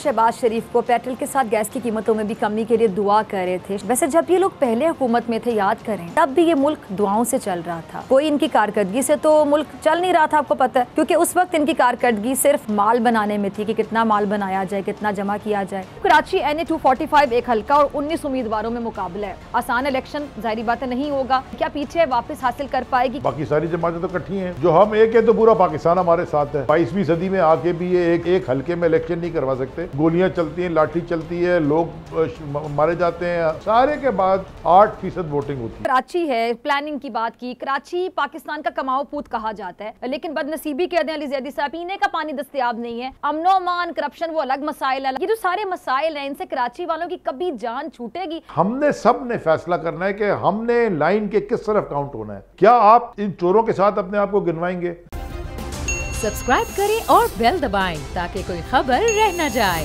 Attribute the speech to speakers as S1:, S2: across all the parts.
S1: शहबाज शरीफ को पेट्रोल के साथ गैस की कीमतों में भी कमी के लिए दुआ कर रहे थे। वैसे जब ये लोग पहले हुकूमत में थे, याद करें, तब भी ये मुल्क दुआओं से चल रहा था। कोई इनकी कारकर्दगी से तो मुल्क चल नहीं रहा था, आपको पता है, क्योंकि उस वक्त इनकी कारकर्दगी सिर्फ माल बनाने में थी कि कितना माल बनाया जाए, कितना जमा किया जाए। कराची NA 245 एक हल्का और 19 उम्मीदवारों में मुकाबला है। आसान इलेक्शन जाहिर बात नहीं होगा। क्या पीछे वापस हासिल कर पाएगी?
S2: बाकी सारी जमातें तो इकट्ठी हैं। जो हम एक है तो पूरा पाकिस्तान हमारे साथ है। 22वीं सदी में आके भी ये एक हल्के में इलेक्शन नहीं करवा सकते। गोलियां चलती हैं, लाठी चलती है, लोग मारे जाते हैं। सारे के बाद 8% वोटिंग होती है।
S1: कराची है, प्लानिंग की बात की, कराची पाकिस्तान का कमाओ पूत कहा जाता है, लेकिन बदनसीबी कहते हैं अली ज़ैदी साहब, पीने का पानी दस्तयाब नहीं है। अमनो अमान, करप्शन, वो अलग मसाइल है। ये जो सारे मसाइल हैं, इनसे कराची वालों की कभी जान छूटेगी?
S2: हमने सब ने फैसला करना है कि हमने लाइन के किस तरफ काउंट होना है। क्या आप इन चोरों के साथ अपने आप को गिनवाएंगे?
S3: सब्सक्राइब करें और बेल दबाएं ताकि कोई खबर रह न जाए।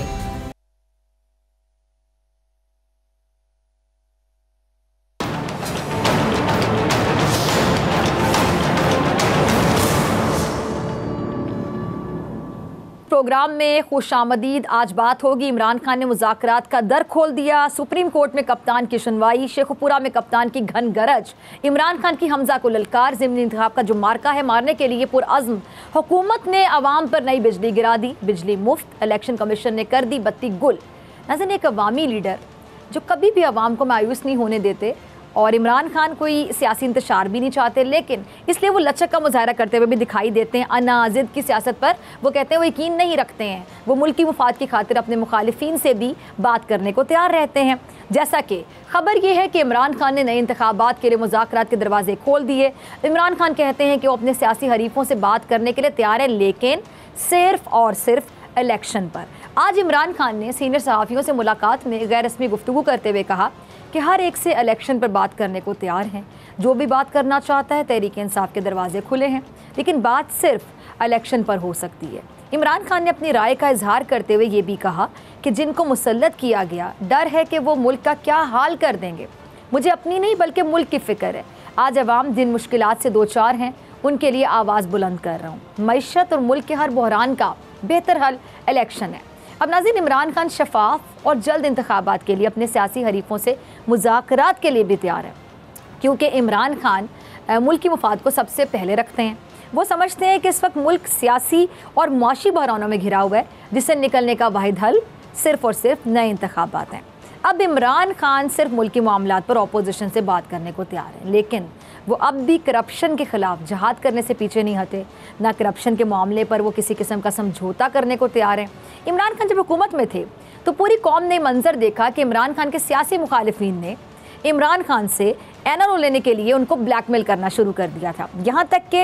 S1: प्रोग्राम में खुशामदीद। आज बात होगी, इमरान खान ने मुज़ाकरात का दर खोल दिया। सुप्रीम कोर्ट में कप्तान की सुनवाई, शेखुपुरा में कप्तान की घन गरज, इमरान खान की हमजा को ललकार। ज़िमनी इंतखाब का जो मार्का है, मारने के लिए पुरअज़्म हुकूमत ने अवाम पर नई बिजली गिरा दी। बिजली मुफ्त, इलेक्शन कमीशन ने कर दी बत्ती गुल। नज़र एक अवामी लीडर जो कभी भी अवाम को मायूस नहीं होने देते, और इमरान खान कोई सियासी इंतशार भी नहीं चाहते, लेकिन इसलिए वो लचक का मुजाहरा करते हुए भी दिखाई देते हैं। अनाजिद की सियासत पर वो कहते हैं वो यकीन नहीं रखते हैं। वो मुल्की मुफाद की खातिर अपने मुखालिफिन से भी बात करने को तैयार रहते हैं। जैसा कि खबर ये है कि इमरान खान ने नए इंतखाबात के लिए मुज़ाकरात के दरवाजे खोल दिए। इमरान खान कहते हैं कि वो अपने सियासी हरीफों से बात करने के लिए तैयार है, लेकिन सिर्फ और सिर्फ इलेक्शन पर। आज इमरान खान ने सीनियर सहाफ़ियों से मुलाकात में गैर रस्मी गुफ्तगू करते हुए कहा कि हर एक से इलेक्शन पर बात करने को तैयार हैं। जो भी बात करना चाहता है, तहरीक इंसाफ के दरवाजे खुले हैं, लेकिन बात सिर्फ इलेक्शन पर हो सकती है। इमरान खान ने अपनी राय का इजहार करते हुए ये भी कहा कि जिनको मुसल्लत किया गया, डर है कि वो मुल्क का क्या हाल कर देंगे। मुझे अपनी नहीं बल्कि मुल्क की फ़िक्र है। आज अवाम जिन मुश्किलात से दो चार हैं, उनके लिए आवाज़ बुलंद कर रहा हूँ। मईशत और मुल्क के हर बहरान का बेहतर हल इलेक्शन है। अब नाज़रीन, इमरान खान शफाफ और जल्द इंतखाबात के लिए अपने सियासी हरीफों से मुज़ाकरात के लिए भी तैयार है, क्योंकि इमरान खान मुल्क की मुफाद को सबसे पहले रखते हैं। वो समझते हैं कि इस वक्त मुल्क सियासी और मुआशी बहरानों में घिरा हुआ है, जिससे निकलने का वाहिद हल सिर्फ और सिर्फ नए इंतखाबात हैं। अब इमरान खान सिर्फ मुल्की मामलात पर अपोजिशन से बात करने को तैयार है, लेकिन वो अब भी करप्शन के ख़िलाफ़ जहाद करने से पीछे नहीं हटे। ना करप्शन के मामले पर वो किसी किस्म का समझौता करने को तैयार हैं। इमरान खान जब हुकूमत में थे तो पूरी कौम ने मंजर देखा कि इमरान खान के सियासी मुखालिफिन ने इमरान खान से NRO लेने के लिए उनको ब्लैकमेल करना शुरू कर दिया था। यहाँ तक कि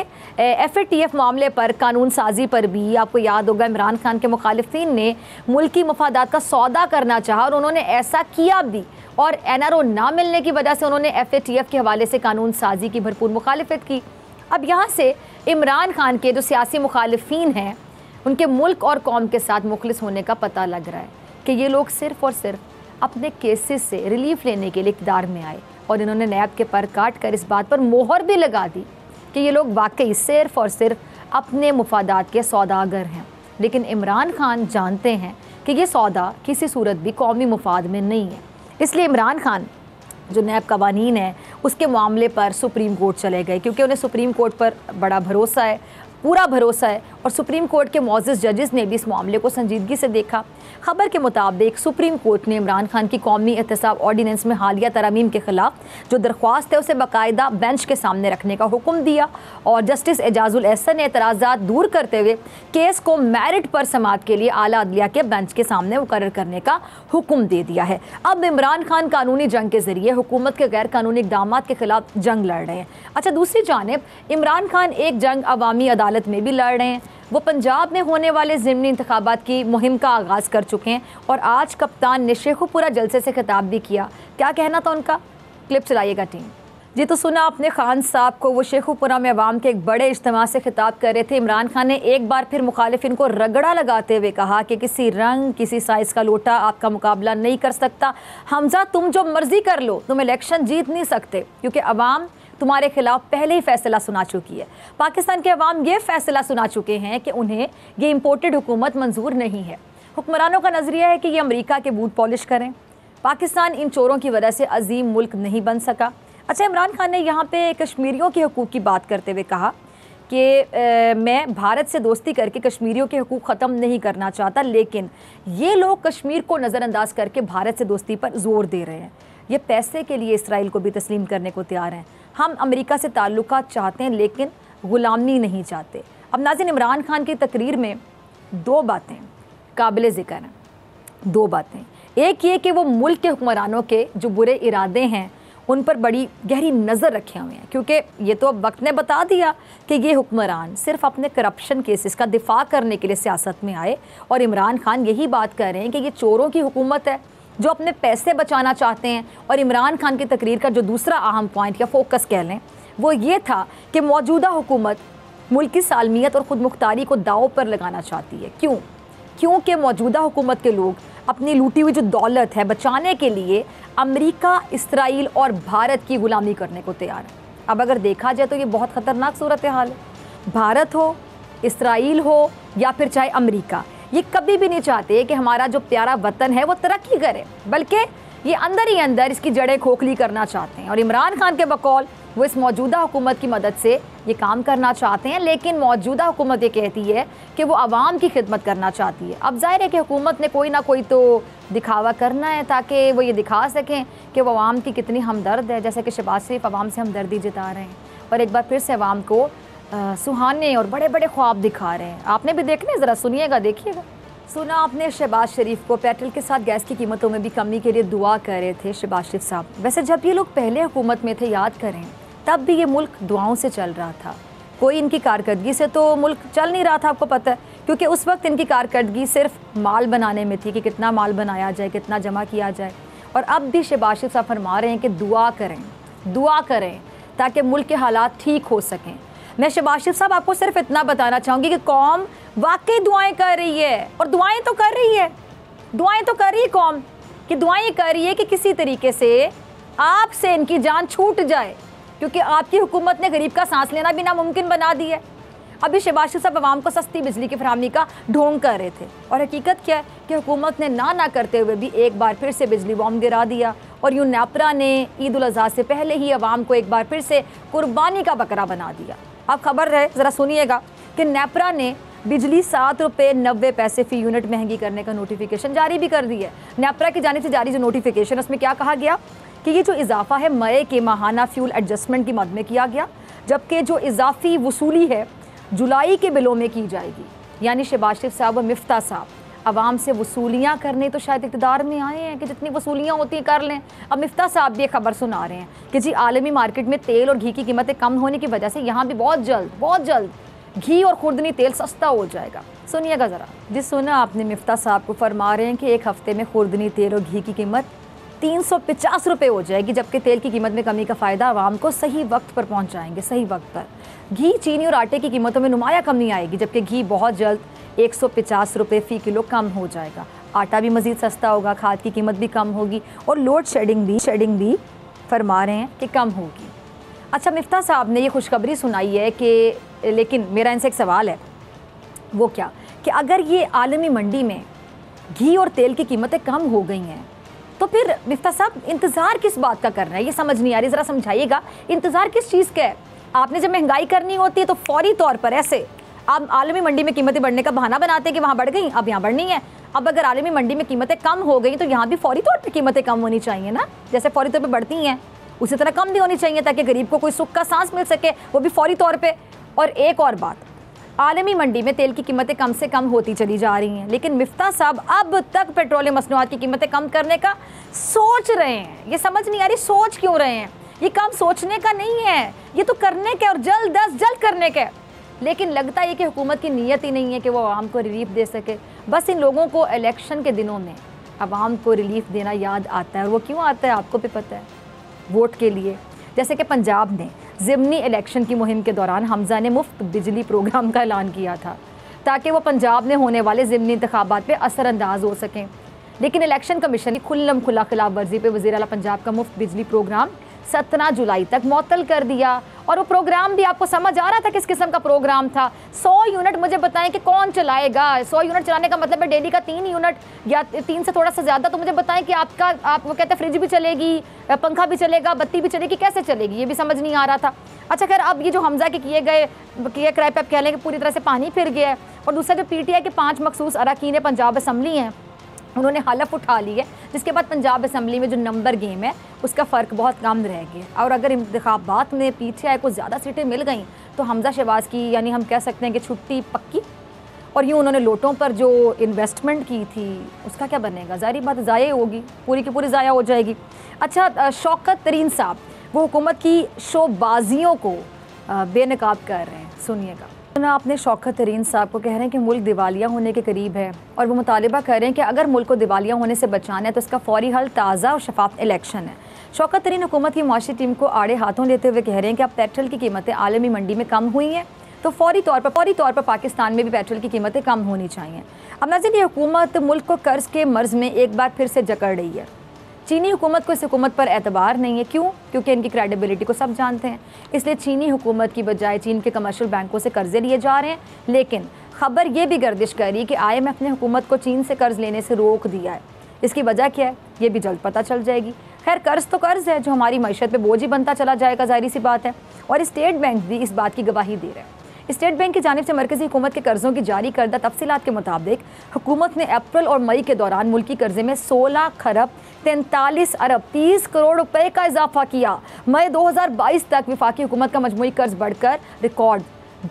S1: FATF मामले पर, कानून साजी पर भी आपको याद होगा, इमरान खान के मुखालिफिन ने मुल्की मफादात का सौदा करना चाहा और उन्होंने ऐसा किया भी, और NRO ना मिलने की वजह से उन्होंने FATF के हवाले से कानून साजी की भरपूर मुखालिफत की। अब यहाँ से इमरान खान के जो सियासी मुखालिफिन हैं, उनके मुल्क और कौम के साथ मुखलिस होने का पता लग रहा है कि ये लोग सिर्फ़ और सिर्फ अपने केसेस से रिलीफ लेने के लिए इक़्तिदार में आए, और इन्होंने नैब के पर काट कर इस बात पर मोहर भी लगा दी कि ये लोग वाकई सिर्फ और सिर्फ अपने मुफादात के सौदागर हैं। लेकिन इमरान खान जानते हैं कि ये सौदा किसी सूरत भी कौमी मुफाद में नहीं है। इसलिए इमरान खान जो नैब कवानीन है, उसके मामले पर सुप्रीम कोर्ट चले गए, क्योंकि उन्हें सुप्रीम कोर्ट पर बड़ा भरोसा है, पूरा भरोसा है, और सुप्रीम कोर्ट के मौजूद जजेस ने भी इस मामले को संजीदगी से देखा। खबर के मुताबिक सुप्रीम कोर्ट ने इमरान खान की कौमी एहतसाब ऑर्डीनेंस में हालिया तरमीम के खिलाफ जो दरख्वास्त है उसे बाकायदा बेंच के सामने रखने का हुक्म दिया, और जस्टिस एजाजुल एहसन ने एतराज़ात दूर करते हुए केस को मेरिट पर समाअत के लिए आला अदलिया के बेंच के सामने मुकर्रर करने का हुक्म दे दिया है। अब इमरान खान कानूनी जंग के जरिए हुकूमत के गैर कानूनी इक़दाम के खिलाफ जंग लड़ रहे हैं। अच्छा, दूसरी जानिब इमरान खान एक जंग अवामी अदालत में भी लड़ रहे हैं। वो पंजाब में होने वाले ज़िमनी इंतखाबात की मुहिम का आगाज़ कर चुके हैं, और आज कप्तान ने शेखुपुरा जलसे से खिताब भी किया। क्या कहना था उनका, क्लिप चलाइएगा टीम जी। तो सुना आपने खान साहब को, वो शेखुपुरा में अवाम के एक बड़े इज्तिमा से खिताब कर रहे थे। इमरान खान ने एक बार फिर मुखालिफिन को रगड़ा लगाते हुए कहा कि किसी रंग, किसी साइज़ का लोटा आपका मुकाबला नहीं कर सकता। हमजा, तुम जो मर्जी कर लो, तुम इलेक्शन जीत नहीं सकते, क्योंकि अवाम तुम्हारे खिलाफ पहले ही फैसला सुना चुकी है। पाकिस्तान के अवाम ये फैसला सुना चुके हैं कि उन्हें ये इम्पोर्टेड हुकूमत मंजूर नहीं है। हुक्मरानों का नज़रिया है कि ये अमेरिका के बूट पॉलिश करें। पाकिस्तान इन चोरों की वजह से अजीम मुल्क नहीं बन सका। अच्छा, इमरान खान ने यहाँ पे कश्मीरियों के हकूक़ की बात करते हुए कहा कि मैं भारत से दोस्ती करके कश्मीरियों के हकूक़ ख़त्म नहीं करना चाहता, लेकिन ये लोग कश्मीर को नज़रअंदाज करके भारत से दोस्ती पर ज़ोर दे रहे हैं। ये पैसे के लिए इसराइल को भी तस्लीम करने को तैयार हैं। हम अमेरिका से ताल्लुकात चाहते हैं लेकिन ग़ुलामी नहीं चाहते। अब नाज़रीन, इमरान खान की तकरीर में दो बातें काबिल ज़िक्र हैं। दो बातें, एक ये कि वो मुल्क के हुक्मरानों के जो बुरे इरादे हैं उन पर बड़ी गहरी नज़र रखे हुए हैं, क्योंकि ये तो अब वक्त ने बता दिया कि ये हुक्मरान सिर्फ अपने करप्शन केसेस का दिफा करने के लिए सियासत में आए। और इमरान खान यही बात कर रहे हैं कि ये चोरों की हुकूमत है जो अपने पैसे बचाना चाहते हैं। और इमरान खान की तकरीर का जो दूसरा अहम पॉइंट या फोकस कह लें वो ये था कि मौजूदा हुकूमत मुल्क की सालमियत और ख़ुद मुख्तारी को दाव पर लगाना चाहती है। क्योंकि मौजूदा हुकूमत के लोग अपनी लूटी हुई जो दौलत है बचाने के लिए अमेरिका, इसराइल और भारत की ग़ुलामी करने को तैयार है। अब अगर देखा जाए तो ये बहुत ख़तरनाक सूरत हाल है। भारत हो, इसराइल हो या फिर चाहे अमेरिका, ये कभी भी नहीं चाहते कि हमारा जो प्यारा वतन है वो तरक्की करे, बल्कि ये अंदर ही अंदर इसकी जड़ें खोखली करना चाहते हैं। और इमरान खान के बकौल वो इस मौजूदा हुकूमत की मदद से ये काम करना चाहते हैं, लेकिन मौजूदा हुकूमत ये कहती है कि वो आवाम की खिदमत करना चाहती है। अब जाहिर है कि हुकूमत ने कोई ना कोई तो दिखावा करना है ताकि वो ये दिखा सकें कि वो आवाम की कितनी हमदर्द है, जैसे कि शहबाज शरीफ आवाम से हमदर्दी जता रहे हैं और एक बार फिर से आवाम को सुहाने और बड़े बड़े ख्वाब दिखा रहे हैं। आपने भी देखने, ज़रा सुनिएगा, देखिएगा। सुना आपने शहबाज शरीफ को पेट्रोल के साथ गैस की कीमतों में भी कमी के लिए दुआ कर रहे थे शहबाज शरीफ साहब। वैसे जब ये लोग पहले हुकूमत में थे, याद करें, तब भी ये मुल्क दुआओं से चल रहा था। कोई इनकी कारकर्दगी से तो मुल्क चल नहीं रहा था, आपको पता है, क्योंकि उस वक्त इनकी कारकर्दगी सिर्फ माल बनाने में थी कि कितना माल बनाया जाए, कितना जमा किया जाए। और अब भी शहबाज शरीफ साहब फरमा रहे हैं कि दुआ करें ताकि मुल्क के हालात ठीक हो सकें। मैं शहबाज शरीफ साहब आपको सिर्फ इतना बताना चाहूँगी कि कौम वाकई दुआएं कर रही है, और दुआएं तो कर रही है कौम, कि दुआएं कर रही है कि किसी तरीके से आपसे इनकी जान छूट जाए, क्योंकि आपकी हुकूमत ने गरीब का सांस लेना भी नामुमकिन बना दी है। अभी शहबाज शरीफ साहब आवाम को सस्ती बिजली की फरहमी का ढोंग कर रहे थे, और हकीकत क्या है कि हुकूमत ने ना करते हुए भी एक बार फिर से बिजली बॉम्ब गिरा दिया। और यूं नेपरा ने ईद उल अज़हा से पहले ही आवाम को एक बार फिर से कुर्बानी का बकरा बना दिया। अब खबर है, ज़रा सुनिएगा, कि नेपरा ने बिजली 7 रुपये 90 पैसे फ़ी यूनिट महंगी करने का नोटिफिकेशन जारी भी कर दी है। नेपरा की जानिब से जारी जो नोटिफिकेशन, उसमें क्या कहा गया कि ये जो इजाफा है मई के माहाना फ्यूल एडजस्टमेंट की मद में किया गया, जबकि जो इजाफी वसूली है जुलाई के बिलों में की जाएगी। यानी शहबाज शरीफ साहब और मिफ्ता साहब आवाम से वसूलियाँ करने तो शायद इक़्तिदार में आए हैं कि जितनी वसूलियाँ होती हैं कर लें। अब मिफ्ता साहब भी एक खबर सुना रहे हैं कि जी आलमी मार्केट में तेल और घी की कीमतें कम होने की वजह से यहाँ भी बहुत जल्द घी और खुर्दनी तेल सस्ता हो जाएगा। सुनिएगा ज़रा। जी सुना आपने, मिफ्ता साहब को फरमा रहे हैं कि एक हफ़्ते में खुर्दनी तेल और घी की कीमत 350 रुपये हो जाएगी, जबकि तेल की कीमत में कमी का फ़ायदा आवाम को सही वक्त पर पहुँचाएंगे, सही वक्त पर। घी, चीनी और आटे की कीमतों में नुमाया कमी आएगी, जबकि घी बहुत जल्द 150 रुपये फ़ी किलो कम हो जाएगा। आटा भी मज़ीद सस्ता होगा, खाद की कीमत भी कम होगी, और लोड शेडिंग भी फरमा रहे हैं कि कम होगी। अच्छा, मिफ्ता साहब ने ये खुशखबरी सुनाई है कि, लेकिन मेरा इनसे एक सवाल है, वो क्या कि अगर ये आलमी मंडी में घी और तेल की कीमतें कम हो गई हैं तो फिर मिफ्ता साहब इंतज़ार किस बात का कर रहे हैं? ये समझ नहीं आ रही, ज़रा समझाइएगा, इंतज़ार किस चीज़ का है? आपने जब महंगाई करनी होती है तो फौरी तौर पर ऐसे आप आलमी मंडी में कीमतें बढ़ने का बहाना बनाते हैं कि वहाँ बढ़ गई, अब यहाँ बढ़नी है। अब अगर आलमी मंडी में कीमतें कम हो गई तो यहाँ भी फौरी तौर पर कीमतें कम होनी चाहिए ना, जैसे फौरी तौर पर बढ़ती हैं उसी तरह कम भी होनी चाहिए, ताकि गरीब को कोई सुख का सांस मिल सके, वो भी फौरी तौर पे। और एक और बात, आलमी मंडी में तेल की कीमतें कम से कम होती चली जा रही हैं, लेकिन मिफ्ता साहब अब तक पेट्रोलियम मसनूआत की कीमतें कम करने का सोच रहे हैं। ये समझ नहीं आ रही सोच क्यों रहे हैं। ये काम सोचने का नहीं है, ये तो करने का, और जल्द करने का। लेकिन लगता है कि हुकूमत की नीयत ही नहीं है कि वो आवाम को रिलीफ दे सके। बस इन लोगों को इलेक्शन के दिनों में आवाम को रिलीफ देना याद आता है, और वो क्यों आता है आपको भी पता है, वोट के लिए। जैसे कि पंजाब ने ज़िमनी इलेक्शन की मुहिम के दौरान हमज़ा ने मुफ्त बिजली प्रोग्राम का ऐलान किया था ताकि वो पंजाब में होने वाले ज़िमनी इंतखाबात पे असरअंदाज हो सकें। लेकिन इलेक्शन कमीशन की खुला खिलाफ वर्जी पे वज़ीर आला पंजाब का मुफ्त बिजली प्रोग्राम 17 जुलाई तक मुअत्तल कर दिया, और वो प्रोग्राम भी आपको समझ आ रहा था किस किस्म का प्रोग्राम था। 100 यूनिट मुझे बताएं कि कौन चलाएगा। 100 यूनिट चलाने का मतलब है डेली का 3 यूनिट या 3 से थोड़ा सा ज़्यादा। तो मुझे बताएं कि आप वो कहते हैं फ्रिज भी चलेगी, पंखा भी चलेगा, बत्ती भी चलेगी, कैसे चलेगी, ये भी समझ नहीं आ रहा था। अच्छा खैर, अब ये जो हमजा के किए क्राई पे आप कह लें कि पूरी तरह से पानी फिर गया है। और दूसरा जो PTI के 5 मखसूस अरकान पंजाब असम्बली हैं, उन्होंने हलफ उठा ली है, जिसके बाद पंजाब असम्बली में जो नंबर गेम है उसका फ़र्क बहुत कम रह गया। और अगर इंतखाबात में PTI को ज़्यादा सीटें मिल गई तो हमजा शहबाज की यानी हम कह सकते हैं कि छुट्टी पक्की। और यूँ उन्होंने लोटों पर जो इन्वेस्टमेंट की थी उसका क्या बनेगा, ज़ाहिर बात ज़ाया होगी, पूरी की पूरी ज़ाया हो जाएगी। अच्छा, शौकत तरीन साहब वो हुकूमत की शोबाजियों को बेनकाब कर रहे हैं, सुनिएगा। आपने शौकत तरीन साहब को कह रहे हैं कि मुल्क दिवालिया होने के करीब है और वो मुतालिबा कर रहे हैं कि अगर मुल्क को दिवालिया होने से बचाना है तो इसका फौरी हल ताज़ा और शफाफ इलेक्शन है। शौकत तरीन हुकूमत की मुआशी टीम को आड़े हाथों लेते हुए कह रहे हैं कि अब पेट्रोल की कीमतें आलमी मंडी में कम हुई हैं तो फौरी तौर पर पाकिस्तान में भी पेट्रोल की कीमतें कम होनी चाहिए। अब नाज़रीन, ये हुकूमत मुल्क को कर्ज के मर्ज में एक बार फिर से जकड़ रही है। चीनी हुकूमत को इस हुकूमत पर एतबार नहीं है। क्यों? क्योंकि इनकी क्रेडिबिलिटी को सब जानते हैं। इसलिए चीनी हुकूमत की बजाय चीन के कमर्शियल बैंकों से कर्जे लिए जा रहे हैं। लेकिन खबर ये भी गर्दिश करी कि IMF ने हुकूमत को चीन से कर्ज लेने से रोक दिया है। इसकी वजह क्या है ये भी जल्द पता चल जाएगी। खैर, कर्ज तो कर्ज है जो हमारी मईशत पे बोझ ही बनता चला जाएगा, जाहिर सी बात है। और स्टेट बैंक भी इस बात की गवाही दे रहे हैं। स्टेट बैंक की जानिब से मरकज़ी हुकूमत के कर्ज़ों की जारी करदा तफसीलात के मुताबिक हुकूमत ने अप्रैल और मई के दौरान मुल्की कर्जे में 16 खरब 43 अरब 30 करोड़ रुपए का इजाफा किया। मई 2022 तक वफाकी हुकूमत का मजमूई कर्ज बढ़कर रिकॉर्ड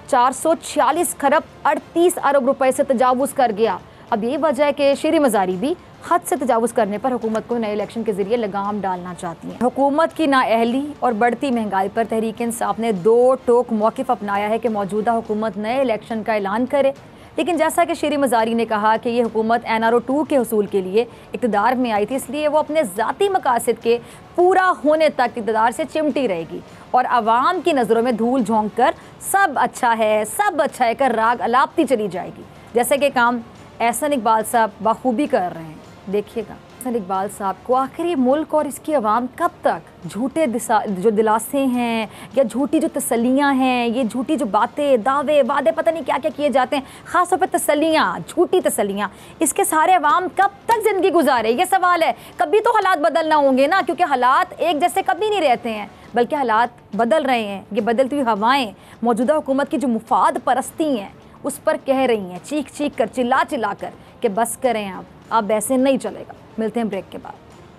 S1: 446 खरब 38 अरब रुपए से तजावुज़ कर गया। अब यही वजह है कि शेरी मजारी भी हद से तजावुज़ करने पर हुकूमत को नए इलेक्शन के जरिए लगाम डालना चाहती है। हुकूमत की नाअहली और बढ़ती महंगाई पर तहरीक इंसाफ ने 2 टोक मौक़िफ़ अपनाया है कि मौजूदा हुकूमत नए इलेक्शन का ऐलान करे। लेकिन जैसा कि शेरी मजारी ने कहा कि ये हुकूमत NRO 2 के हसूल के लिए इक़्तिदार में आई थी, इसलिए वो अपने ज़ाती मकासद के पूरा होने तक इक़्तिदार से चिमटी रहेगी और आवाम की नज़रों में धूल झोंक कर सब अच्छा है कर राग अलापती चली जाएगी। जैसे कि काम एहसन इकबाल साहब बखूबी कर रहे हैं। देखिएगा एहसन इकबाल साहब को आखिर ये मुल्क और इसकी आवाम कब तक झूठे जो दिलासे हैं या झूठी जो तसल्लियाँ हैं, ये झूठी जो बातें दावे वादे पता नहीं क्या क्या किए जाते हैं, ख़ास तौर पर तसल्लियाँ, झूठी तसल्लियाँ, इसके सारे अवाम कब तक ज़िंदगी गुजारे, ये सवाल है। कभी तो हालात बदलना होंगे ना, क्योंकि हालात एक जैसे कभी नहीं रहते हैं, बल्कि हालात बदल रहे हैं। ये बदलती हुई हवाएँ मौजूदा हुकूमत की जो मुफाद परस्ती हैं उस पर कह रही हैं, चीख कर चिल्ला कर कि बस करें आप, अब ऐसे नहीं चलेगा। मिलते हैं ब्रेक के बाद।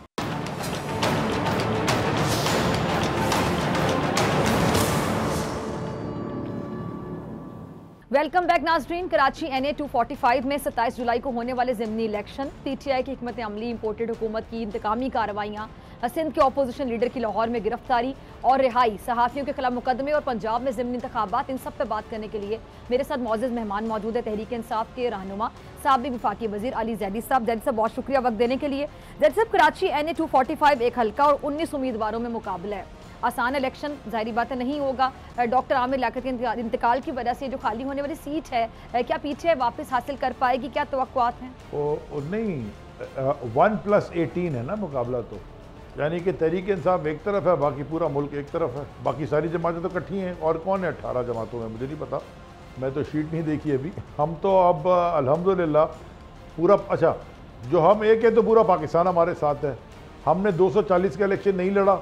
S1: वेलकम बैक नाज़रीन। कराची NA 245 में 27 जुलाई को होने वाले ज़िमनी इलेक्शन, PTI की हिकमत अमली, इम्पोर्टेड हुकूमत की इंतकामी कार्रवाइयाँ, सिंध के अपोजिशन लीडर की लाहौर में गिरफ्तारी और रिहाई, सहाफ़ियों के खिलाफ मुकदमे और पंजाब में ज़िमनी इंतखाबात, इन सब पर बात करने के लिए मेरे साथ मौजूद मेहमान मौजूद है तहरीक इंसाफ के रहनुमा साबिक़ वफाकी वज़ीर अली ज़ैदी साहब। ज़ैदी साहब बहुत शुक्रिया वक्त देने के लिए। ज़ैदी साहब, कराची NA 245 एक हल्का और 19 उम्मीदवारों में मुकाबला है। आसान इलेक्शन ज़ाहिर बात नहीं होगा। डॉक्टर आमिर लियाकत के इंतकाल की वजह से जो खाली होने वाली सीट है, क्या PTI वापस हासिल कर पाएगी, क्या तवक्कुआत हैं?
S2: नहीं, 1+18 है ना मुकाबला, तो यानी कि तहरीक इंसाफ एक तरफ है, बाकी पूरा मुल्क एक तरफ है, बाकी सारी जमातें तो इकट्ठी हैं। और कौन है 18 जमातों में, मुझे नहीं पता, मैं तो शीट नहीं देखी अभी। हम तो अब अल्हम्दुलिल्लाह पूरा, अच्छा जो हम एक है तो पूरा पाकिस्तान हमारे साथ है। हमने 240 का इलेक्शन नहीं लड़ा,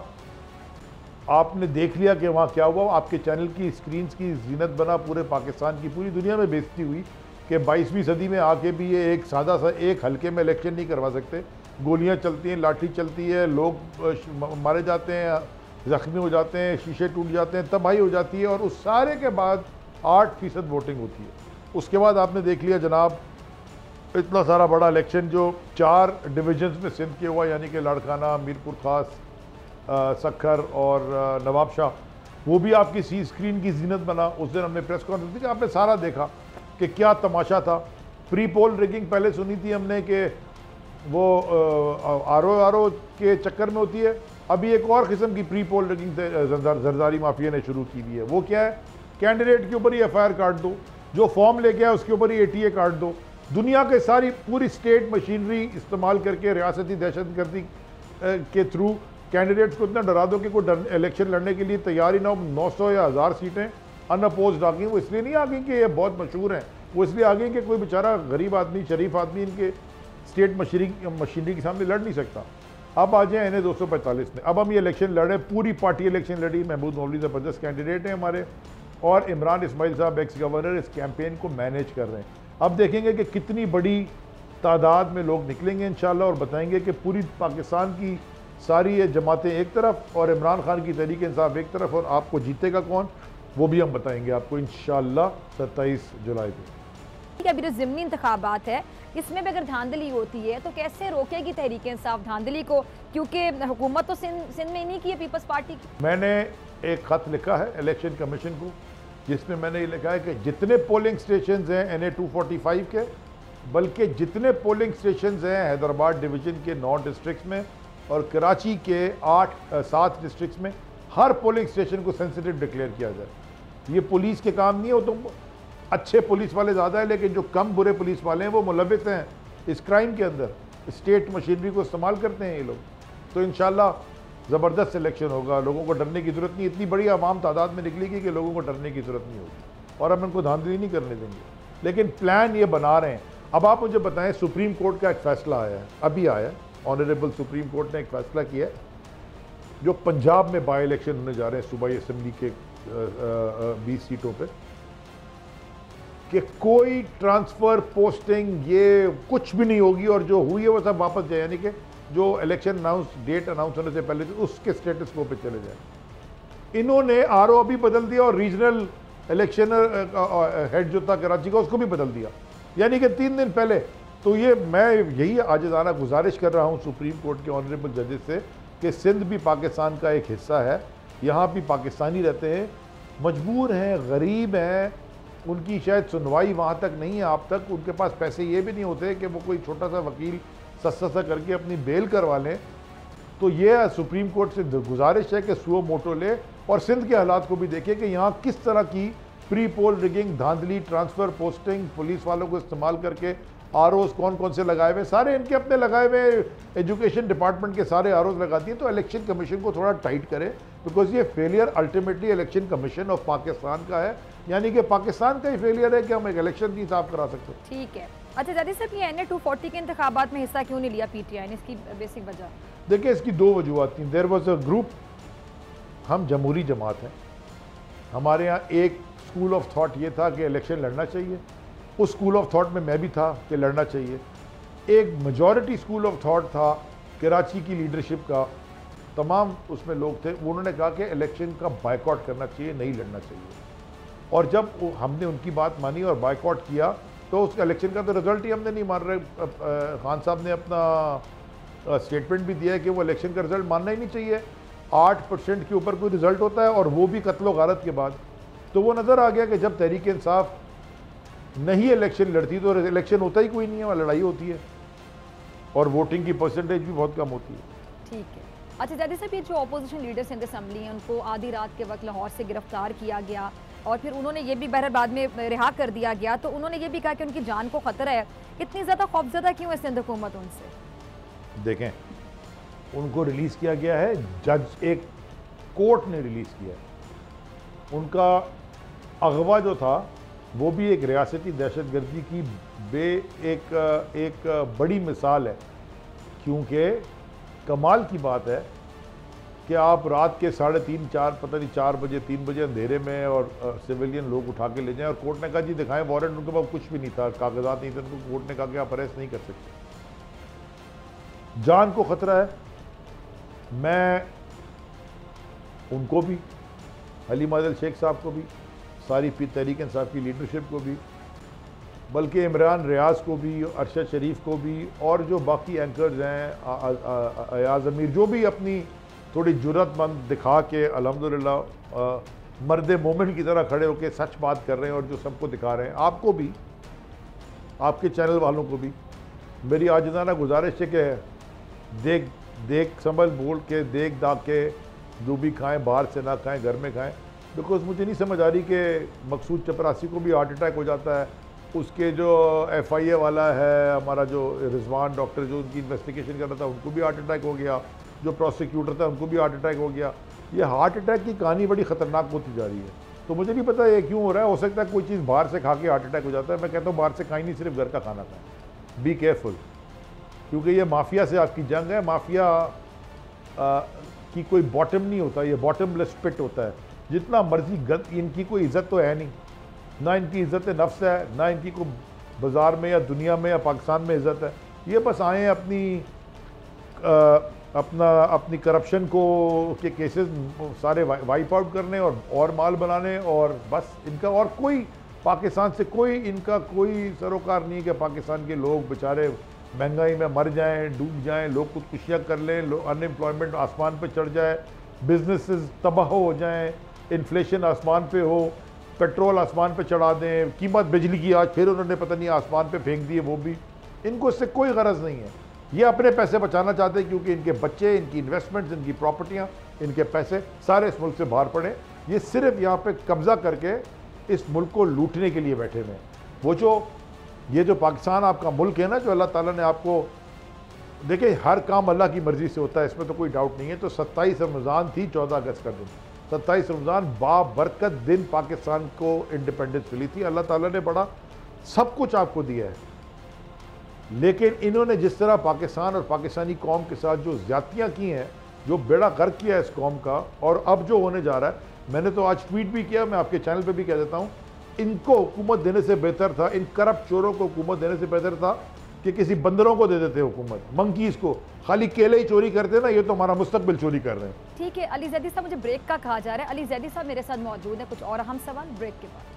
S2: आपने देख लिया कि वहाँ क्या हुआ। आपके चैनल की स्क्रीन की जीनत बना, पूरे पाकिस्तान की पूरी दुनिया में बेइज्जती हुई कि 22वीं सदी में आके भी ये एक सादा सा एक हल्के में इलेक्शन नहीं करवा सकते। गोलियां चलती हैं, लाठी चलती है, लोग मारे जाते हैं, ज़ख्मी हो जाते हैं, शीशे टूट जाते हैं, तबाही हो जाती है, और उस सारे के बाद 8% वोटिंग होती है। उसके बाद आपने देख लिया जनाब, इतना सारा बड़ा इलेक्शन जो 4 डिविजन्स में सिंध के हुआ, यानी कि लाड़काना, मीरपुर खास, सक्खर और नवाब शाह, वो भी आपकी सी स्क्रीन की जीनत बना। उस दिन हमने प्रेस कॉन्फ्रेंस की, आपने सारा देखा कि क्या तमाशा था। प्री पोल रिगिंग पहले सुनी थी हमने कि वो आर के चक्कर में होती है, अभी एक और किस्म की pre poll rigging Zardari mafia ने शुरू की दी है। वो क्या है, कैंडिडेट के ऊपर ही FIR काट दो, जो फॉर्म लेके आए उसके ऊपर ही ATA काट दो। दुनिया के सारी पूरी स्टेट मशीनरी इस्तेमाल करके रियासती दहशतगर्दी के थ्रू कैंडिडेट्स को इतना डरा दो कि कोई इलेक्शन लड़ने के लिए तैयार ही ना हो। 900 या 1000 सीटें अनअपोज्ड आ गई। वो इसलिए नहीं आ गई कि ये बहुत मशहूर हैं, वो इसलिए आ गई कि कोई बेचारा गरीब आदमी, शरीफ आदमी इनके स्टेट मशीनरी के सामने लड़ नहीं सकता। अब आ जाए इन्हें 245 में। अब हम ये इलेक्शन लड़े, पूरी पार्टी इलेक्शन लड़ी। महमूद मौलवी ज़बरदस्त कैंडिडेट हैं हमारे, और इमरान इस्माइल साहब एक्स गवर्नर इस कैंपेन को मैनेज कर रहे हैं। अब देखेंगे कि कितनी बड़ी तादाद में लोग निकलेंगे इंशाल्लाह, और बताएंगे कि पूरी पाकिस्तान की सारी ये जमातें एक तरफ और इमरान खान की तहरीक इंसाफ एक तरफ, और आपको जीतेगा कौन वो भी हम बताएंगे आपको इंशाल्लाह 27 जुलाई को।
S1: अभी जो ज़िमनी इंतखाबात है इसमें भी अगर धांधली होती है तो कैसे रोकेगी तहरीक इंसाफ धांधली को, क्योंकि हुकूमत तो सिंध में नहीं की है पीपल्स पार्टी की।
S2: मैंने एक ख़त लिखा है इलेक्शन कमीशन को, जिसमें मैंने ये लिखा है कि जितने पोलिंग स्टेशन हैं NA 245 के, बल्कि जितने पोलिंग स्टेशन हैं हैदराबाद डिवीज़न के 9 डिस्ट्रिक्ट्स में और कराची के 7 डिस्ट्रिक्ट्स में, हर पोलिंग स्टेशन को सेंसिटिव डिक्लेयर किया जाए। ये पुलिस के काम नहीं हो, तो अच्छे पुलिस वाले ज़्यादा है, लेकिन जो कम बुरे पुलिस वाले हैं वो मुलविस हैं इस क्राइम के अंदर, स्टेट मशीनरी को इस्तेमाल करते हैं ये लोग। तो इंशाल्लाह ज़बरदस्त इलेक्शन होगा, लोगों को डरने की ज़रूरत नहीं। इतनी बड़ी आवाम तादाद में निकलेगी कि लोगों को डरने की ज़रूरत नहीं होगी, और हम इनको धांधली नहीं करने देंगे। लेकिन प्लान ये बना रहे हैं। अब आप मुझे बताएं, सुप्रीम कोर्ट का एक फ़ैसला आया है, अभी आया है, ऑनरेबल सुप्रीम कोर्ट ने एक फ़ैसला किया है, जो पंजाब में बाई इलेक्शन होने जा रहे हैं सूबाई असम्बली के 20 सीटों पर, कि कोई ट्रांसफ़र पोस्टिंग ये कुछ भी नहीं होगी, और जो हुई है वो सब वापस जाए, यानी कि जो इलेक्शन डेट अनाउंस होने से पहले उसके स्टेटस को पे चले जाए। इन्होंने RO भी बदल दिया और रीजनल इलेक्शन हेड जो था कराची का उसको भी बदल दिया, यानी कि 3 दिन पहले। तो ये मैं यही आजिज़ाना गुजारिश कर रहा हूँ सुप्रीम कोर्ट के ऑनरेबल जजेस से कि सिंध भी पाकिस्तान का एक हिस्सा है, यहाँ भी पाकिस्तानी रहते हैं, मजबूर हैं, गरीब हैं, उनकी शायद सुनवाई वहाँ तक नहीं है आप तक, उनके पास पैसे ये भी नहीं होते कि वो कोई छोटा सा वकील सस्ता सा करके अपनी बेल करवा लें। तो ये सुप्रीम कोर्ट से गुजारिश है कि सुओ मोटो ले और सिंध के हालात को भी देखें कि यहाँ किस तरह की प्री पोल रिगिंग, धांधली, ट्रांसफ़र पोस्टिंग, पुलिस वालों को इस्तेमाल करके ROs कौन कौन से लगाए हुए, सारे इनके अपने लगाए हुए, एजुकेशन डिपार्टमेंट के सारे ROs लगाती हैं। तो इलेक्शन कमीशन को थोड़ा टाइट करें, बिकॉज ये failure ultimately election commission of Pakistan का है, यानी कि पाकिस्तान का ही फेलियर है कि हम एक इलेक्शन नहीं साफ करा सकते।
S1: ठीक है। अच्छा जादी साहब, ये NA 240 के इंतखाबात में हिस्सा क्यों नहीं लिया PTI ने, इसकी बेसिक वजह?
S2: देखिए, इसकी 2 वजूहत थी। देयर वॉज अ ग्रुप, हम जमहूरी जमात हैं, हमारे यहाँ एक स्कूल ऑफ थॉट ये था कि इलेक्शन लड़ना चाहिए, उस स्कूल ऑफ थॉट में मैं भी था कि लड़ना चाहिए। एक मेजॉरिटी स्कूल ऑफ थॉट था कराची की लीडरशिप का, तमाम उसमें लोग थे, उन्होंने कहा कि इलेक्शन का बायकॉट करना चाहिए, नहीं लड़ना चाहिए। और जब हमने उनकी बात मानी और बायकॉट किया तो उसका इलेक्शन का तो रिजल्ट ही हमने नहीं मान रहे। खान साहब ने अपना स्टेटमेंट भी दिया है कि वो इलेक्शन का रिजल्ट मानना ही नहीं चाहिए। 8% के ऊपर कोई रिजल्ट होता है और वो भी कत्लो गारत के बाद। तो वो नज़र आ गया कि जब तहरीक इंसाफ नहीं इलेक्शन लड़ती तो इलेक्शन होता ही कोई नहीं है, वहाँ लड़ाई होती है और वोटिंग की परसेंटेज भी बहुत कम होती है।
S1: ठीक है। अच्छा जादी साहब, ये जो अपोजिशन लीडर्स इन असम्बली हैं उनको आधी रात के वक्त लाहौर से गिरफ्तार किया गया और फिर उन्होंने ये भी बहरहाल बाद में रिहा कर दिया गया, तो उन्होंने ये भी कहा कि उनकी जान को ख़तरा है। इतनी ज़्यादा खौफज़दा क्यों है सिंध हुकूमत उनसे?
S2: देखें, उनको रिलीज़ किया गया है, जज, एक कोर्ट ने रिलीज़ किया है। उनका अगवा जो था वो भी एक रियासती दहशतगर्दी की एक बड़ी मिसाल है, क्योंकि कमाल की बात है कि आप रात के 3:30 4 पता नहीं 4 बजे 3 बजे अंधेरे में और सिविलियन लोग उठा के ले जाएं और कोर्ट ने कहा जी दिखाएं वारंट, उनके पास कुछ भी नहीं था, कागजात नहीं थे, उनको कोर्ट ने कहा कि आप अरेस्ट नहीं कर सकते। जान को ख़तरा है। मैं उनको भी, हलीम आदिल शेख साहब को भी, सारी तहरीक इंसाफ की लीडरशिप को भी, बल्कि इमरान रियाज को भी, अरशद शरीफ को भी, और जो बाकी एंकर्स हैं, अयाज अमीर, जो भी अपनी थोड़ी जुर्रतमंद दिखा के अल्हम्दुलिल्लाह मर्द मोमिन की तरह खड़े होकर सच बात कर रहे हैं और जो सबको दिखा रहे हैं, आपको भी, आपके चैनल वालों को भी मेरी आजिज़ाना गुजारिश है कि देख संभल बोल के, देख दाग के जो भी खाएं, बाहर से ना खाएं, घर में खाएं। बिकॉज मुझे नहीं समझ आ रही कि मकसूद चपरासी को भी हार्ट अटैक हो जाता है, उसके जो FIA वाला है हमारा जो रिजवान डॉक्टर जो उनकी इन्वेस्टिगेशन कर रहा था उनको भी हार्ट अटैक हो गया, जो प्रोसिक्यूटर था उनको भी हार्ट अटैक हो गया। ये हार्ट अटैक की कहानी बड़ी ख़तरनाक होती जा रही है। तो मुझे नहीं पता ये क्यों हो रहा है। हो सकता है कोई चीज़ बाहर से खा के हार्ट अटैक हो जाता है। मैं कहता हूँ बाहर से खाई नहीं, सिर्फ घर का खाना खाएं। बी केयरफुल, क्योंकि ये माफिया से आपकी जंग है। माफिया की कोई बॉटम नहीं होता, ये बॉटमलेस पिट होता है। जितना मर्जी इनकी कोई इज्जत तो है नहीं, ना इनकी इज्जत नफ्स है, ना इनकी कोई बाज़ार में या दुनिया में या पाकिस्तान में इज्जत है। ये बस आए अपनी करप्शन को के केसेस सारे वाइप आउट करने और माल बनाने, और बस इनका और कोई पाकिस्तान से इनका कोई सरोकार नहीं है कि पाकिस्तान के लोग बेचारे महंगाई में मर जाएं, डूब जाएं, लोग खुदकुशियाँ कर लें, अनएम्प्लॉयमेंट आसमान पे चढ़ जाए, बिजनेसेस तबाह हो जाएं, इन्फ्लेशन आसमान पे हो, पेट्रोल आसमान पे चढ़ा दें, कीमत बिजली की आज फिर उन्होंने पता नहीं आसमान पे फेंक दिए, वो भी। इनको इससे कोई गरज नहीं है। ये अपने पैसे बचाना चाहते हैं क्योंकि इनके बच्चे, इनकी इन्वेस्टमेंट्स, इनकी प्रॉपर्टियां, इनके पैसे सारे इस मुल्क से बाहर पड़े। ये सिर्फ यहाँ पे कब्जा करके इस मुल्क को लूटने के लिए बैठे हुए हैं। वो ये जो पाकिस्तान आपका मुल्क है ना, जो अल्लाह ताला ने आपको, देखिए हर काम अल्लाह की मर्जी से होता है, इसमें तो कोई डाउट नहीं है। तो 27 रमज़ान थी 14 अगस्त का दिन, 27 रमज़ान बाबरकत दिन पाकिस्तान को इंडिपेंडेंस मिली थी। अल्लाह ताला ने बड़ा सब कुछ आपको दिया है, लेकिन इन्होंने जिस तरह पाकिस्तान और पाकिस्तानी कौम के साथ जो ज़्यादतियाँ की हैं, जो बेड़ा गर्क किया है इस कौम का, और अब जो होने जा रहा है, मैंने तो आज ट्वीट भी किया, मैं आपके चैनल पे भी कह देता हूँ, इनको हुकूमत देने से बेहतर था, इन करप्ट चोरों को हुकूमत देने से बेहतर था कि किसी बंदरों को दे देते हुकूमत, मंकीज़ को। खाली केले ही चोरी करते ना, ये तो हमारा मुस्तकबिल चोरी कर रहे हैं।
S1: ठीक है अली जैदी साहब, मुझे ब्रेक का कहा जा रहा है। अली जैदी साहब मेरे साथ मौजूद है, कुछ और अहम सवाल ब्रेक के बाद।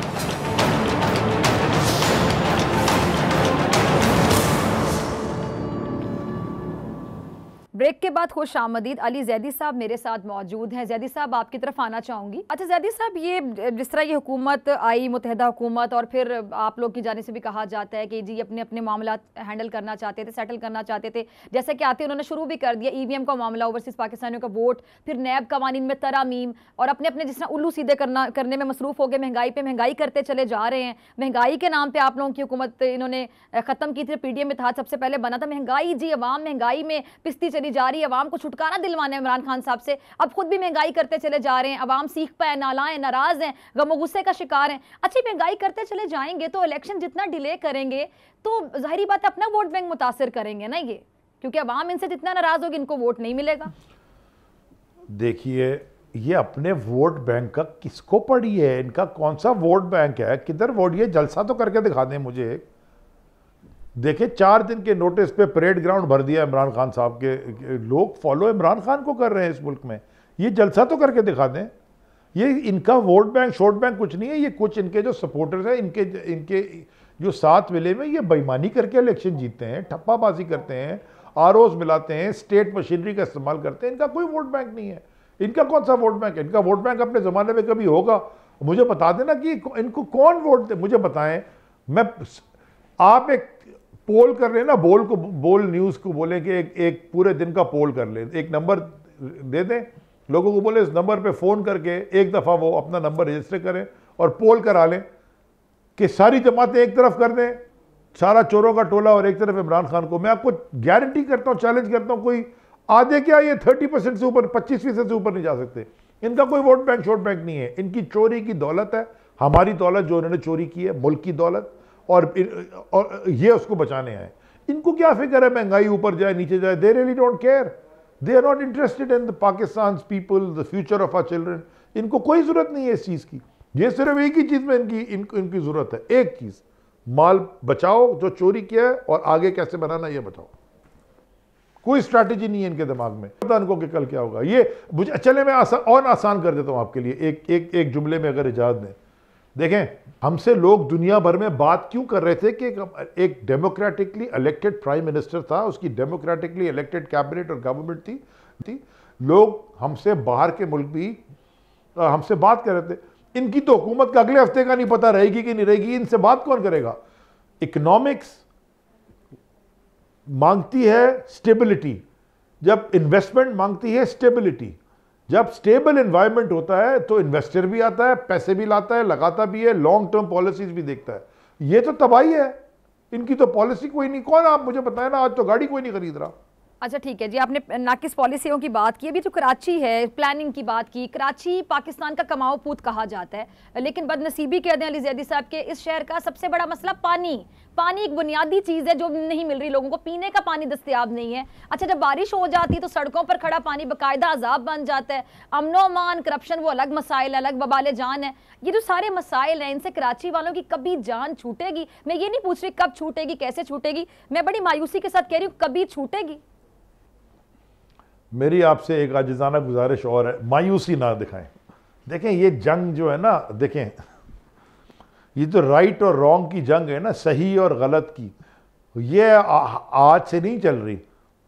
S1: ब्रेक के बाद खुश आमदीद। अली जैदी साहब मेरे साथ मौजूद हैं। जैदी साहब आपकी तरफ आना चाहूँगी। अच्छा जैदी साहब, ये जिस तरह ये हुकूमत आई, मुत्तहिदा हुकूमत, और फिर आप लोग की जाने से भी कहा जाता है कि जी अपने अपने मामला हैंडल करना चाहते थे, सेटल करना चाहते थे, जैसे कि आते उन्होंने शुरू भी कर दिया EVM का मामला, ओवरसीज़ पाकिस्तानियों का वोट, फिर नैब कवानीन में तरामीम, और अपने अपने जिस तरह उल्लू सीधे करने में मसरूफ़ हो गए। महंगाई पर महंगाई करते चले जा रहे हैं। महंगाई के नाम पर आप लोगों की हुकूमत इन्होंने ख़त्म की थी। PDM में था, सबसे पहले बना था। महंगाई जी, अवाम महंगाई में पिसती चली जा रही है। अवाम को छुटकारा दिलवाना है इमरान खान साहब से, अब खुद भी महंगाई करते चले जा रहे हैं। अवाम सीख पाए, नालाएं, नाराज हैं, गमो गुस्से का शिकार हैं। अच्छी महंगाई करते चले जाएंगे तो इलेक्शन जितना डिले करेंगे तो जाहिर बात है अपना वोट बैंक मुतासिर करेंगे ना ये, क्योंकि अवाम इनसे जितना नाराज होगी इनको वोट नहीं मिलेगा। देखिए
S2: ये अपने वोट बैंक का किसको पड़ी है, इनका कौन सा वोट बैंक है, किधर वोट, ये जलसा तो करके दिखा दें मुझे। देखिए 4 दिन के नोटिस पे परेड ग्राउंड भर दिया इमरान खान साहब के लोग, फॉलो इमरान खान को कर रहे हैं इस मुल्क में। ये जलसा तो करके दिखा दें। ये इनका वोट बैंक शोट बैंक कुछ नहीं है। ये कुछ इनके जो सपोर्टर्स हैं, इनके जो साथ मिले में, ये बेईमानी करके इलेक्शन जीतते हैं, ठप्पाबाजी करते हैं, ROs मिलाते हैं, स्टेट मशीनरी का इस्तेमाल करते हैं। इनका कोई वोट बैंक नहीं है। इनका कौन सा वोट बैंक है? इनका वोट बैंक अपने ज़माने में कभी होगा? मुझे बता देना कि इनको कौन वोट दे, मुझे बताएं। आप एक पोल कर रहे हैं ना, बोल न्यूज़ को बोले कि एक पूरे दिन का पोल कर ले, एक नंबर दे दें लोगों को, बोले इस नंबर पे फ़ोन करके एक दफ़ा वो अपना नंबर रजिस्टर करें और पोल करा लें कि सारी जमातें एक तरफ कर दें, सारा चोरों का टोला, और एक तरफ इमरान खान को। मैं आपको गारंटी करता हूँ, चैलेंज करता हूँ, कोई आधे क्या ये 30% से ऊपर, 25% से ऊपर नहीं जा सकते। इनका कोई वोट बैंक शोट बैंक नहीं है। इनकी चोरी की दौलत है, हमारी दौलत जो उन्होंने चोरी की है, मुल्क की दौलत, और ये उसको बचाने आए। इनको क्या फिक्र है महंगाई ऊपर जाए नीचे जाए? They really don't care. They are not interested in the Pakistan people, the future of our children. इनको कोई जरूरत नहीं है इस चीज़ की। ये सिर्फ एक ही चीज़ में इनकी जरूरत है, एक चीज़, माल बचाओ जो चोरी किया है, और आगे कैसे बनाना ये बताओ। कोई स्ट्रैटेजी नहीं है इनके दिमाग में। पता इनको कि कल क्या होगा। ये मुझे चले मैं आसान कर देता हूँ आपके लिए, एक जुमले में अगर इजाज़त दें। देखें, हमसे लोग दुनिया भर में बात क्यों कर रहे थे कि एक डेमोक्रेटिकली इलेक्टेड प्राइम मिनिस्टर था, उसकी डेमोक्रेटिकली इलेक्टेड कैबिनेट और गवर्नमेंट थी। लोग हमसे बाहर के मुल्क भी हमसे बात कर रहे थे। इनकी तो हुकूमत का अगले हफ्ते का नहीं पता रहेगी कि नहीं रहेगी, इनसे बात कौन करेगा? इकोनॉमिक्स मांगती है स्टेबिलिटी, जब इन्वेस्टमेंट मांगती है स्टेबिलिटी। जब स्टेबल एनवायरनमेंट होता है तो इन्वेस्टर भी आता है, पैसे भी लाता है, लगाता भी है, लॉन्ग टर्म पॉलिसीज भी देखता है। ये तो तबाही है, इनकी तो पॉलिसी कोई नहीं। कौन, आप मुझे बताएं ना, आज तो गाड़ी कोई नहीं खरीद रहा,
S1: अच्छा ठीक है जी, आपने नाकिस पॉलिसियों की बात की, अभी जो कराची है प्लानिंग की बात की। कराची पाकिस्तान का कमाओ पूत कहा जाता है, लेकिन बदनसीबी कह दें अली ज़ैदी साहब के इस शहर का सबसे बड़ा मसला पानी। पानी एक बुनियादी चीज़ है जो नहीं मिल रही लोगों को, पीने का पानी दस्तयाब नहीं है। अच्छा, जब बारिश हो जाती है तो सड़कों पर खड़ा पानी बाकायदा अजाब बन जाता है। अमनो अमान, करप्शन वो अलग मसाइल, अलग बबाले जान है। ये जो सारे मसाइल हैं, इनसे कराची वालों की कभी जान छूटेगी? मैं ये नहीं पूछ रही कब छूटेगी, कैसे छूटेगी, मैं बड़ी मायूसी के साथ कह रही हूँ कभी छूटेगी।
S2: मेरी आपसे एक आजिज़ाना गुजारिश और है, मायूसी ना दिखाएं। देखें ये जंग जो है ना, देखें ये तो राइट और रॉन्ग की जंग है ना, सही और गलत की, ये आज से नहीं चल रही।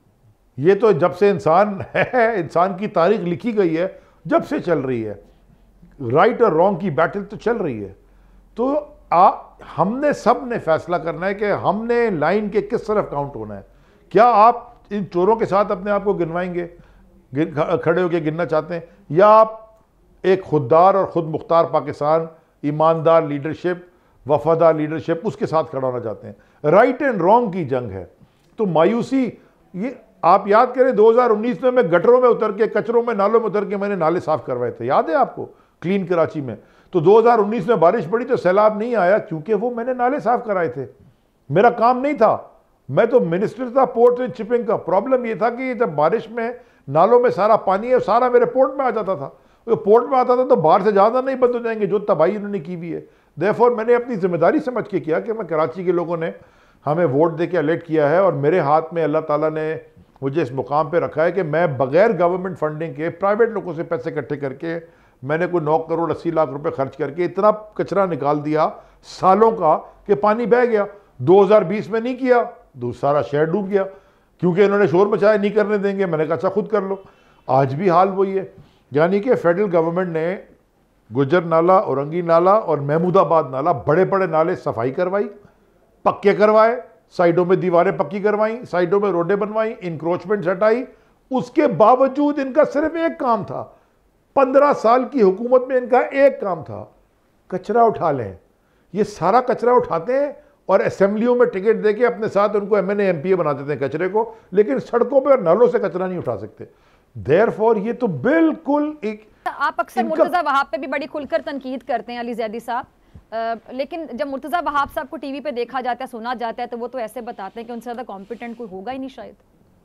S2: ये तो जब से इंसान है, इंसान की तारीख लिखी गई है, जब से चल रही है। राइट और रॉन्ग की बैटल तो चल रही है। तो हमने सब ने फैसला करना है कि हमने लाइन के किस तरफ काउंट होना है। क्या आप इन चोरों के साथ अपने आप को गिनवाएंगे, खड़े होकर गिनना चाहते हैं, या आप एक खुददार और खुद मुख्तार पाकिस्तान, ईमानदार लीडरशिप, वफादार लीडरशिप, उसके साथ खड़ा होना चाहते हैं? राइट एंड रॉन्ग की जंग है। तो मायूसी, ये आप याद करें 2019 में मैं गटरों में उतर के, कचरों में, नालों में उतर के मैंने नाले साफ करवाए थे, याद है आपको, क्लीन कराची में। तो 2019 में बारिश पड़ी तो सैलाब नहीं आया, क्योंकि वो मैंने नाले साफ कराए थे। मेरा काम नहीं था, मैं तो मिनिस्टर था पोर्ट एंड शिपिंग का। प्रॉब्लम ये था कि जब बारिश में नालों में सारा पानी है, सारा मेरे पोर्ट में आ जाता था। तो पोर्ट में आता था तो बाहर से ज़्यादा नहीं बंद हो जाएंगे, जो तबाही उन्होंने की हुई है। देयरफॉर मैंने अपनी जिम्मेदारी समझ के किया कि मैं, कराची के लोगों ने हमें वोट दे के इलेक्ट किया है, और मेरे हाथ में अल्लाह ताला ने मुझे इस मुकाम पे रखा है कि मैं बगैर गवर्नमेंट फंडिंग के, प्राइवेट लोगों से पैसे इकट्ठे करके, मैंने कोई 9 करोड़ 80 लाख रुपए खर्च करके इतना कचरा निकाल दिया सालों का कि पानी बह गया। 2020 में नहीं किया, सारा शहर डूब गया, क्योंकि इन्होंने शोर मचाया, नहीं करने देंगे। मैंने कहा अच्छा खुद कर लो। आज भी हाल वही है। यानी कि फेडरल गवर्नमेंट ने गुजर नाला, औरंगी नाला और महमूदाबाद नाला, बड़े बड़े नाले सफाई करवाई, पक्के करवाए, साइडों में दीवारें पक्की करवाई, साइडों में रोडें बनवाई, इंक्रोचमेंट हटाई। उसके बावजूद इनका सिर्फ एक काम था, 15 साल की हुकूमत में इनका एक काम था, कचरा उठा लें। ये सारा कचरा उठाते हैं और असेंबलियों में टिकट देके अपने साथ उनको एमएनए एमपीए बना देते हैं कचरे को, लेकिन सड़कों पर नालों से कचरा नहीं उठा सकते। देयरफॉर ये तो बिल्कुल एक,
S1: आप अक्सर मुर्तजा वहाब पे भी बड़ी खुलकर तनकीद करते हैं अली ज़ैदी साहब, लेकिन जब मुर्तजा वहाब साहब को टीवी पे देखा जाता है, सुना जाता है, तो वो तो ऐसे बताते हैं कि उनसे ज़्यादा कॉम्पिटेंट कोई होगा ही नहीं शायद।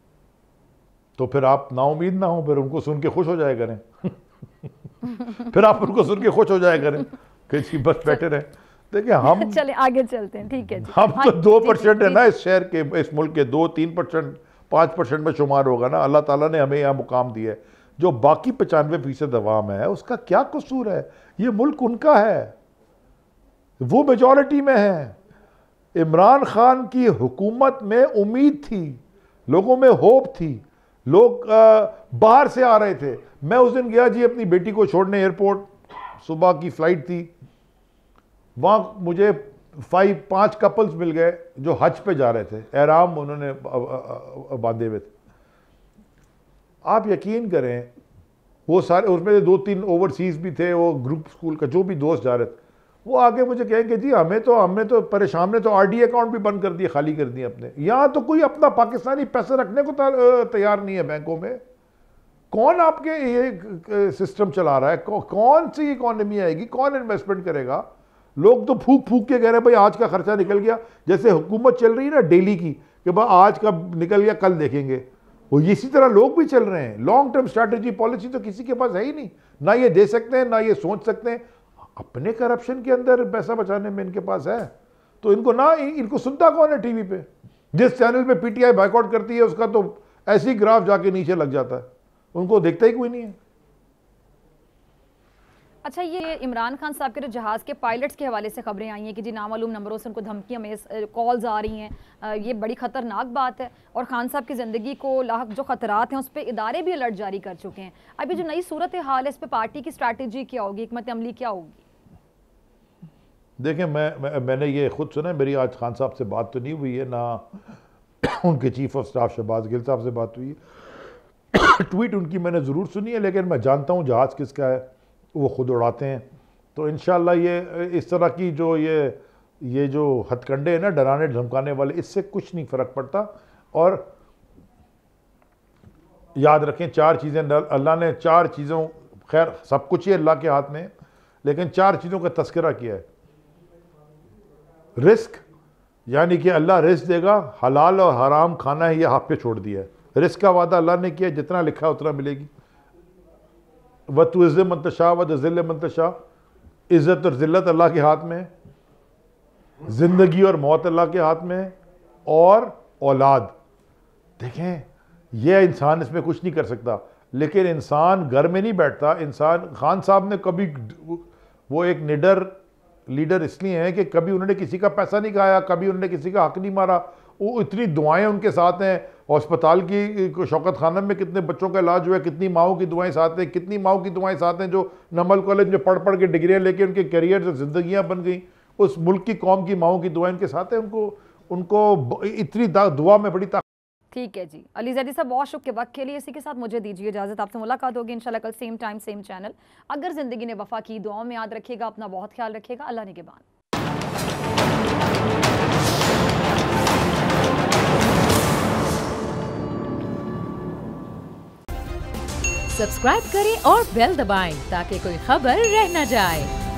S2: तो फिर आप नाउमीद ना हो, फिर उनको सुन के खुश हो जाया करें। फिर आप उनको सुन के खुश हो जाया करें कि बस बैठे रहे। देखिए हम
S1: चले आगे चलते हैं, ठीक है जी।
S2: हम तो 2% है ना इस शहर के, इस मुल्क के 2-3%, 5% में शुमार होगा ना। अल्लाह ताला ने हमें यहाँ मुकाम दिया है। जो बाकी 95% अवाम है, उसका क्या कसूर है? ये मुल्क उनका है, वो मेजॉरिटी में है। इमरान खान की हुकूमत में उम्मीद थी, लोगों में होप थी, लोग बाहर से आ रहे थे। मैं उस दिन गया जी अपनी बेटी को छोड़ने एयरपोर्ट, सुबह की फ्लाइट थी। वहाँ मुझे 5 कपल्स मिल गए जो हज पे जा रहे थे, एहराम उन्होंने बांधे हुए थे। आप यकीन करें, वो सारे, उसमें 2-3 ओवरसीज भी थे, वो ग्रुप स्कूल का जो भी दोस्त जा रहे थे, वो आगे मुझे कहेंगे जी हमने तो परेशान, हमने तो आरडी अकाउंट भी बंद कर दिए, खाली कर दिए अपने। यहाँ तो कोई अपना पाकिस्तानी पैसे रखने को तैयार नहीं है बैंकों में। कौन आपके ये सिस्टम चला रहा है? कौन सी इकोनॉमी आएगी? कौन इन्वेस्टमेंट करेगा? लोग तो फूक फूक के कह रहे हैं भाई आज का खर्चा निकल गया। जैसे हुकूमत चल रही है ना डेली की, कि भाई आज का निकल गया कल देखेंगे, वो इसी तरह लोग भी चल रहे हैं। लॉन्ग टर्म स्ट्रैटेजी पॉलिसी तो किसी के पास है ही नहीं, ना ये दे सकते हैं, ना ये सोच सकते हैं। अपने करप्शन के अंदर पैसा बचाने में इनके पास है, तो इनको सुनता कौन है टीवी पे? जिस चैनल पे पीटीआई बायकॉट करती है उसका तो ऐसी ग्राफ जाके नीचे लग जाता है, उनको देखता ही कोई नहीं है।
S1: अच्छा, ये इमरान खान साहब के जो जहाज़ के पायलट्स के हवाले से खबरें आई हैं कि जी नामालूम नंबरों से उनको धमकियां में कॉल्स आ रही हैं, ये बड़ी ख़तरनाक बात है। और खान साहब की ज़िंदगी को लाहक जो ख़तरात हैं उस पर इदारे भी अलर्ट जारी कर चुके हैं। अभी जो नई सूरत हाल है, इस पर पार्टी की स्ट्रैटेजी क्या होगी, हिकमत अमली क्या होगी?
S2: देखें, मैंने ये खुद सुना है, मेरी आज खान साहब से बात तो नहीं हुई है, ना उनके chief of staff Shahbaz Gill साहब से बात हुई है। ट्वीट उनकी मैंने ज़रूर सुनी है, लेकिन मैं जानता हूँ जहाज़ किसका है, वो खुद उड़ाते हैं। तो इंशाल्लाह ये इस तरह की जो ये जो हथकंडे हैं ना, डराने धमकाने वाले, इससे कुछ नहीं फ़र्क पड़ता। और याद रखें 4 चीज़ें अल्लाह ने 4 चीज़ों, खैर सब कुछ ही अल्लाह के हाथ में है, लेकिन 4 चीज़ों का तस्करा किया है। रिस्क, यानी कि अल्लाह रिस्क देगा, हलाल और हराम खाना है ये आप पे छोड़ दिया है। रिस्क का वादा अल्लाह ने किया, जितना लिखा है उतना मिलेगी। व तु इज़्ज़ मंतशा व ज़िल्ल मंतशा, इज़्ज़त और ज़िल्लत अल्लाह के हाथ में है, ज़िंदगी और मौत अल्लाह के हाथ में है, और औलाद। देखें ये इंसान इसमें कुछ नहीं कर सकता, लेकिन इंसान घर में नहीं बैठता। इंसान, खान साहब ने कभी, वो एक निडर लीडर इसलिए हैं कि कभी उन्होंने किसी का पैसा नहीं खाया, कभी उन्होंने किसी का हक नहीं मारा। वो इतनी दुआएं उनके साथ हैं। अस्पताल की शौकत खानम में कितने बच्चों का इलाज हुआ है, कितनी माओं की दुआएं साथ हैं, कितनी माओं की दुआएं साथ हैं जो नमल कॉलेज में पढ़ पढ़ के डिग्रियां लेके उनके करियर से ज़िंदगियाँ बन गई। उस मुल्क की कौम की माओं की दुआएं उनके साथ हैं। उनको इतनी दुआ में बड़ी ताकत।
S1: ठीक है जी, अली ज़ैदी साहब बहुत शुक्र वक्त के लिए। इसी के साथ मुझे दीजिए इजाज़त, आपसे मुलाकात होगी इंशाल्लाह कल सेम टाइम सेम चैनल। अगर ज़िंदगी ने वफ़ा की, दुआओं में याद रखिएगा, अपना बहुत ख्याल रखिएगा। अल्लाह निगहबान।
S3: सब्सक्राइब करें और बेल दबाएं ताकि कोई खबर रह न जाए।